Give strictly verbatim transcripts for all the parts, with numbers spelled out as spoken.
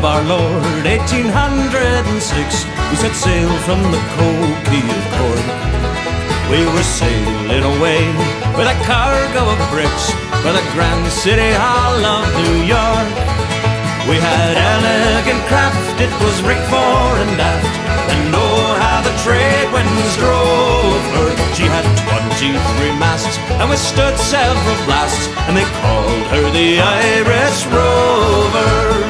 of our Lord, eighteen hundred and six, we set sail from the Coquille of Cork. We were sailing away with a cargo of bricks for the grand city hall of New York. We had elegant craft, it was rigged fore and aft, and oh how the trade winds drove her. She had twenty-three masts and withstood several blasts, and they called her the Irish Rover.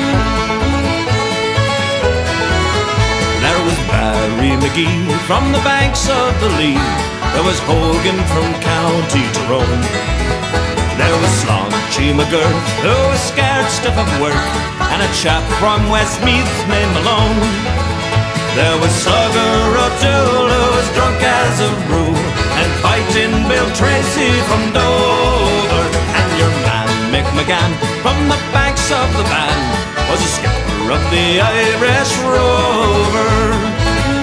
There was Barry McGee from the banks of the Lee, there was Hogan from County Tyrone, there was Slaunchy McGurk, who was scared stiff of work, and a chap from Westmeath named Malone. There was Slugger O'Toole, who was drunk as a rule, and Fighting Bill Tracy from Dover. And your man Mick McGann from the banks of the Bann was a skipper of the Irish Rover.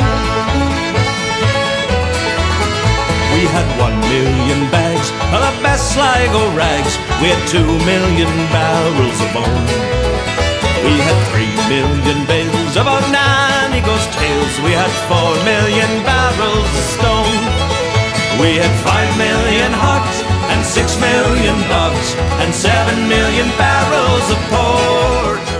We had one million bags of the best Sligo rags, we had two million barrels of bone, we had three million bales of old Nanny Ghost tails, we had four million barrels of stone, we had five million hogs and six million dogs and seven million barrels of port.